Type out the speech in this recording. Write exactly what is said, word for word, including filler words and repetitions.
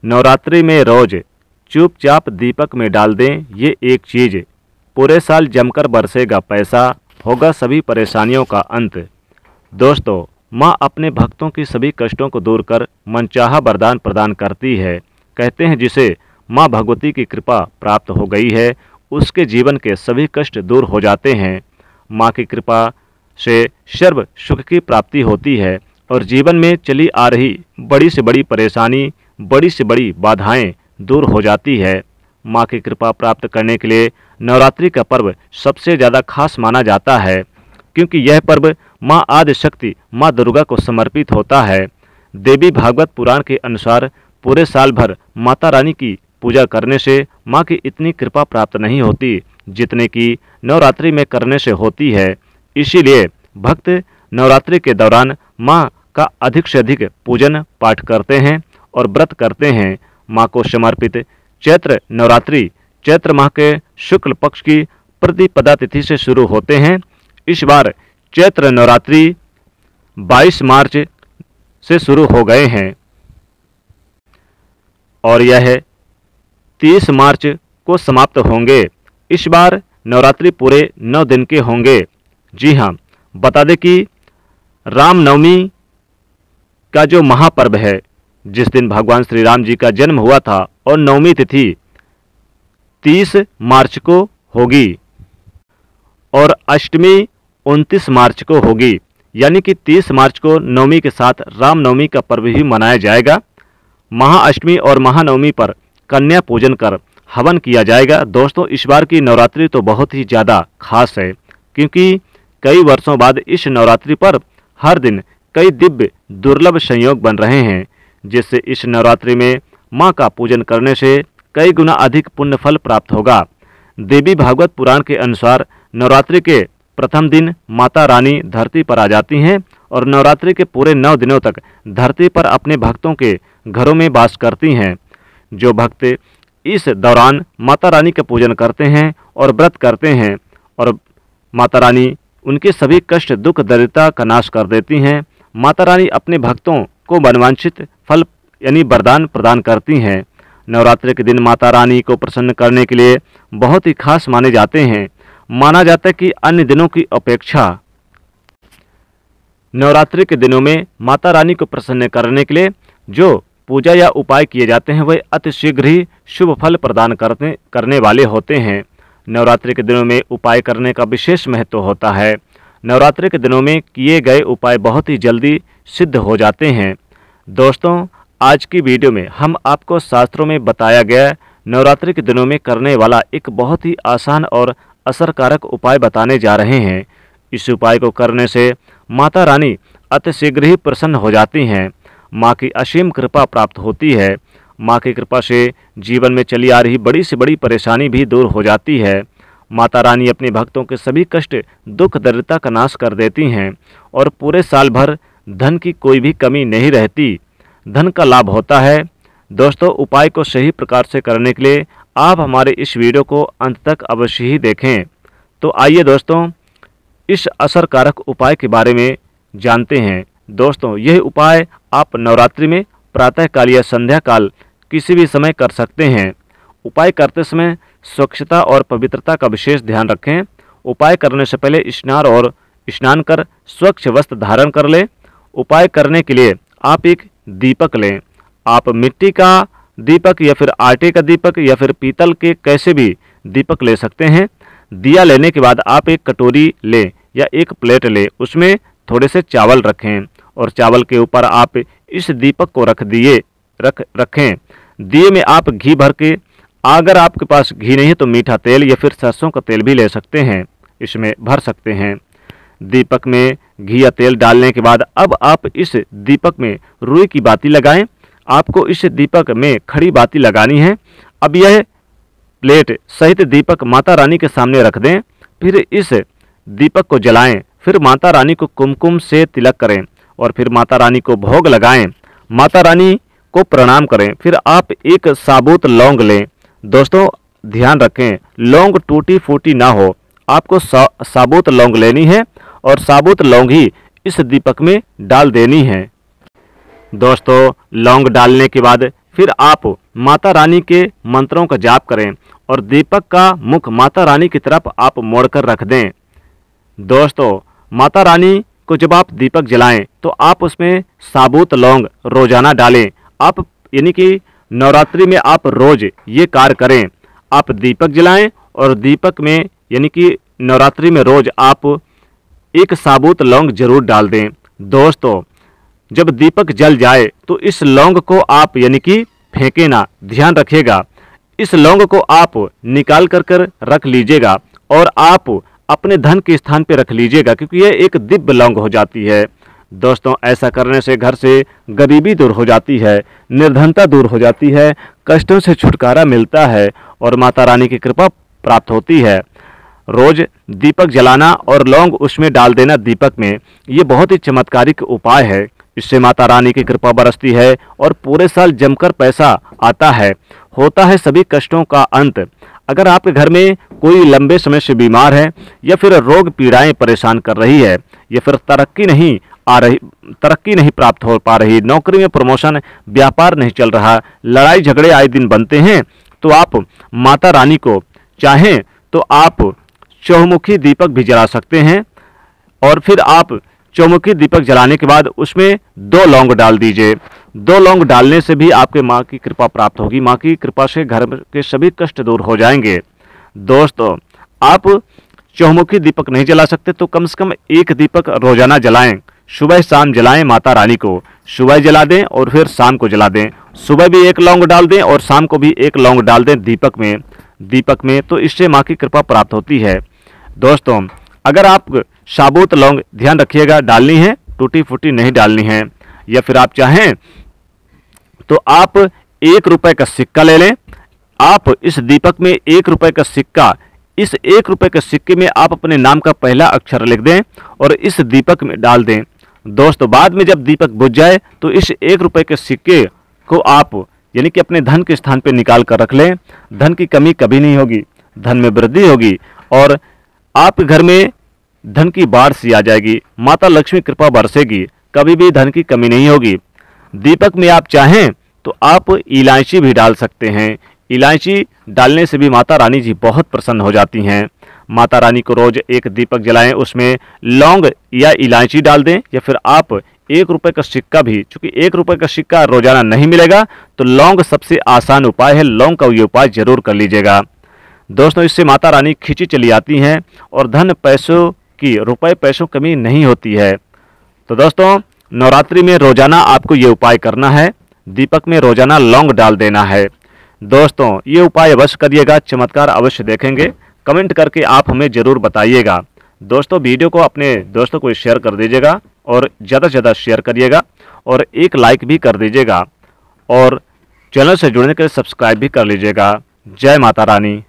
नवरात्रि में रोज चुपचाप दीपक में डाल दें ये एक चीज़, पूरे साल जमकर बरसेगा पैसा, होगा सभी परेशानियों का अंत। दोस्तों, माँ अपने भक्तों की सभी कष्टों को दूर कर मनचाहा वरदान प्रदान करती है। कहते हैं जिसे माँ भगवती की कृपा प्राप्त हो गई है उसके जीवन के सभी कष्ट दूर हो जाते हैं। माँ की कृपा से सर्व सुख की प्राप्ति होती है और जीवन में चली आ रही बड़ी से बड़ी परेशानी, बड़ी से बड़ी बाधाएं दूर हो जाती है। माँ की कृपा प्राप्त करने के लिए नवरात्रि का पर्व सबसे ज़्यादा खास माना जाता है, क्योंकि यह पर्व माँ आदि शक्ति माँ दुर्गा को समर्पित होता है। देवी भागवत पुराण के अनुसार पूरे साल भर माता रानी की पूजा करने से माँ की इतनी कृपा प्राप्त नहीं होती जितने की नवरात्रि में करने से होती है। इसीलिए भक्त नवरात्रि के दौरान माँ का अधिक से अधिक पूजन पाठ करते हैं और व्रत करते हैं। माँ को समर्पित चैत्र नवरात्रि चैत्र माह के शुक्ल पक्ष की प्रतिपदा तिथि से शुरू होते हैं। इस बार चैत्र नवरात्रि बाईस मार्च से शुरू हो गए हैं और यह तीस मार्च को समाप्त होंगे। इस बार नवरात्रि पूरे नौ दिन के होंगे। जी हाँ, बता दें कि रामनवमी का जो महापर्व है, जिस दिन भगवान श्री राम जी का जन्म हुआ था, और नवमी तिथि तीस मार्च को होगी और अष्टमी उनतीस मार्च को होगी। यानी कि तीस मार्च को नवमी के साथ रामनवमी का पर्व भी मनाया जाएगा। महाअष्टमी और महानवमी पर कन्या पूजन कर हवन किया जाएगा। दोस्तों, इस बार की नवरात्रि तो बहुत ही ज़्यादा खास है, क्योंकि कई वर्षों बाद इस नवरात्रि पर हर दिन कई दिव्य दुर्लभ संयोग बन रहे हैं, जिससे इस नवरात्रि में माँ का पूजन करने से कई गुना अधिक पुण्य फल प्राप्त होगा। देवी भागवत पुराण के अनुसार नवरात्रि के प्रथम दिन माता रानी धरती पर आ जाती हैं और नवरात्रि के पूरे नौ दिनों तक धरती पर अपने भक्तों के घरों में वास करती हैं। जो भक्त इस दौरान माता रानी का पूजन करते हैं और व्रत करते हैं और माता रानी उनके सभी कष्ट दुख दरिद्रता का नाश कर देती हैं। माता रानी अपने भक्तों को मनवांछित फल यानी वरदान प्रदान करती हैं। नवरात्रि के दिन माता रानी को प्रसन्न करने के लिए बहुत ही खास माने जाते हैं। माना जाता है कि अन्य दिनों की अपेक्षा नवरात्रि के दिनों में माता रानी को प्रसन्न करने के लिए जो पूजा या उपाय किए जाते हैं वह अतिशीघ्र ही शुभ फल प्रदान करने करने वाले होते हैं। नवरात्रि के दिनों में उपाय करने का विशेष महत्व होता है। नवरात्रि के दिनों में किए गए उपाय बहुत ही जल्दी सिद्ध हो जाते हैं। दोस्तों, आज की वीडियो में हम आपको शास्त्रों में बताया गया नवरात्रि के दिनों में करने वाला एक बहुत ही आसान और असरकारक उपाय बताने जा रहे हैं। इस उपाय को करने से माता रानी अतिशीघ्र ही प्रसन्न हो जाती हैं। माँ की असीम कृपा प्राप्त होती है। माँ की कृपा से जीवन में चली आ रही बड़ी से बड़ी परेशानी भी दूर हो जाती है। माता रानी अपने भक्तों के सभी कष्ट दुख दरिद्रता का नाश कर देती हैं और पूरे साल भर धन की कोई भी कमी नहीं रहती, धन का लाभ होता है। दोस्तों, उपाय को सही प्रकार से करने के लिए आप हमारे इस वीडियो को अंत तक अवश्य ही देखें। तो आइए दोस्तों, इस असरकारक उपाय के बारे में जानते हैं। दोस्तों, यह उपाय आप नवरात्रि में प्रातःकाल या संध्या काल किसी भी समय कर सकते हैं। उपाय करते समय स्वच्छता और पवित्रता का विशेष ध्यान रखें। उपाय करने से पहले स्नान और स्नान कर स्वच्छ वस्त्र धारण कर लें। उपाय करने के लिए आप एक दीपक लें। आप मिट्टी का दीपक या फिर आटे का दीपक या फिर पीतल के कैसे भी दीपक ले सकते हैं। दिया लेने के बाद आप एक कटोरी लें या एक प्लेट लें, उसमें थोड़े से चावल रखें और चावल के ऊपर आप इस दीपक को रख दिए रख रखें। दिए में आप घी भर के, अगर आपके पास घी नहीं है तो मीठा तेल या फिर सरसों का तेल भी ले सकते हैं, इसमें भर सकते हैं। दीपक में घी या तेल डालने के बाद अब आप इस दीपक में रुई की बाती लगाएं। आपको इस दीपक में खड़ी बाती लगानी है। अब यह प्लेट सहित दीपक माता रानी के सामने रख दें। फिर इस दीपक को जलाएं। फिर माता रानी को कुमकुम से तिलक करें और फिर माता रानी को भोग लगाएं। माता रानी को प्रणाम करें। फिर आप एक साबुत लौंग लें। दोस्तों, ध्यान रखें, लौंग टूटी फूटी ना हो। आपको सा, साबुत लौंग लेनी है और साबुत लौंग ही इस दीपक में डाल देनी है। दोस्तों, लौंग डालने के बाद फिर आप माता रानी के मंत्रों का जाप करें और दीपक का मुख माता रानी की तरफ आप मोड़कर रख दें। दोस्तों, माता रानी को जब आप दीपक जलाएं तो आप उसमें साबुत लौंग रोजाना डालें। आप यानी कि नवरात्रि में आप रोज ये कार्य करें। आप दीपक जलाएं और दीपक में यानी कि नवरात्रि में रोज आप एक साबुत लौंग जरूर डाल दें। दोस्तों, जब दीपक जल जाए तो इस लौंग को आप यानी कि फेंके ना, ध्यान रखिएगा। इस लौंग को आप निकाल कर कर रख लीजिएगा और आप अपने धन के स्थान पे रख लीजिएगा, क्योंकि यह एक दिव्य लौंग हो जाती है। दोस्तों, ऐसा करने से घर से गरीबी दूर हो जाती है, निर्धनता दूर हो जाती है, कष्टों से छुटकारा मिलता है और माता रानी की कृपा प्राप्त होती है। रोज दीपक जलाना और लौंग उसमें डाल देना दीपक में, ये बहुत ही चमत्कारिक उपाय है। इससे माता रानी की कृपा बरसती है और पूरे साल जमकर पैसा आता है, होता है सभी कष्टों का अंत। अगर आपके घर में कोई लंबे समय से बीमार है या फिर रोग पीड़ाएं परेशान कर रही है या फिर तरक्की नहीं आ रही तरक्की नहीं प्राप्त हो पा रही, नौकरी में प्रमोशन, व्यापार नहीं चल रहा, लड़ाई झगड़े आए दिन बनते हैं, तो आप माता रानी को चाहें तो आप चौमुखी दीपक भी जला सकते हैं। और फिर आप चौमुखी दीपक जलाने के बाद उसमें दो लौंग डाल दीजिए। दो लौंग डालने से भी आपके माँ की कृपा प्राप्त होगी। माँ की कृपा से घर के सभी कष्ट दूर हो जाएंगे। दोस्तों, आप चौमुखी दीपक नहीं जला सकते तो कम से कम एक दीपक रोजाना जलाएं। सुबह शाम जलाएं, माता रानी को सुबह जला दें और फिर शाम को जला दें। सुबह भी एक लौंग डाल दें और शाम को भी एक लौंग डाल दें दीपक में दीपक में तो इससे माँ की कृपा प्राप्त होती है। दोस्तों, अगर आप साबुत लौंग, ध्यान रखिएगा, डालनी है, टूटी फूटी नहीं डालनी है, या फिर आप चाहें तो आप एक रुपए का सिक्का ले लें। आप इस दीपक में एक रुपए का सिक्का, इस एक रुपए के सिक्के में आप अपने नाम का पहला अक्षर लिख दें और इस दीपक में डाल दें। दोस्तों, बाद में जब दीपक बुझ जाए तो इस एक रुपए के सिक्के को आप यानी कि अपने धन के स्थान पर निकाल कर रख लें। धन की कमी कभी नहीं होगी, धन में वृद्धि होगी और आपके घर में धन की बाढ़ सी आ जाएगी। माता लक्ष्मी कृपा बरसेगी, कभी भी धन की कमी नहीं होगी। दीपक में आप चाहें तो आप इलायची भी डाल सकते हैं। इलायची डालने से भी माता रानी जी बहुत प्रसन्न हो जाती हैं। माता रानी को रोज एक दीपक जलाएं, उसमें लौंग या इलायची डाल दें, या फिर आप एक रुपए का सिक्का भी, चूंकि एक रुपए का सिक्का रोजाना नहीं मिलेगा तो लौंग सबसे आसान उपाय है। लौंग का ये उपाय जरूर कर लीजिएगा। दोस्तों, इससे माता रानी खींची चली आती हैं और धन पैसों की, रुपए पैसों कमी नहीं होती है। तो दोस्तों, नवरात्रि में रोजाना आपको ये उपाय करना है। दीपक में रोजाना लौंग डाल देना है। दोस्तों, ये उपाय अवश्य करिएगा, चमत्कार अवश्य देखेंगे। कमेंट करके आप हमें जरूर बताइएगा। दोस्तों, वीडियो को अपने दोस्तों को शेयर कर दीजिएगा और ज़्यादा से ज़्यादा शेयर करिएगा और एक लाइक भी कर दीजिएगा और चैनल से जुड़ने के लिए सब्सक्राइब भी कर लीजिएगा। जय माता रानी।